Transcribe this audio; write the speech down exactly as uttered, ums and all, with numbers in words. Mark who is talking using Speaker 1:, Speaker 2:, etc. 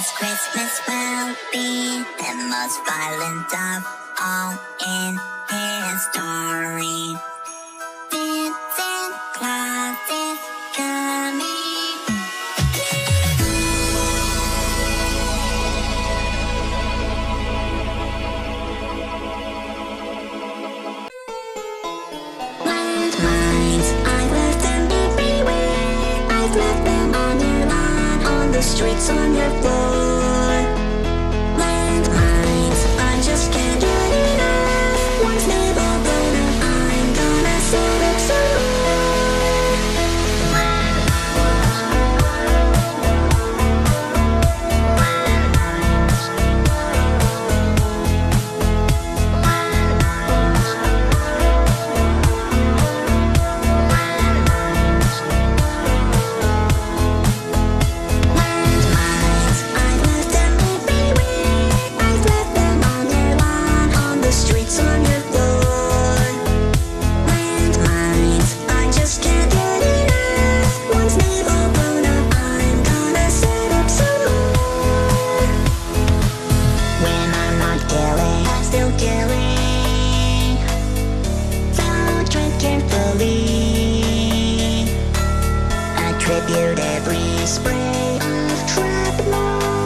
Speaker 1: This Christmas will be the most violent of all in history. Vincent Claus is coming. Landmines, I've left them everywhere. I've left them on your lawn, on the streets, on your floor. Landmines, I just can't get enough. Once they've all blown up, I'm gonna set up some more. Attribute every spray of shrapnel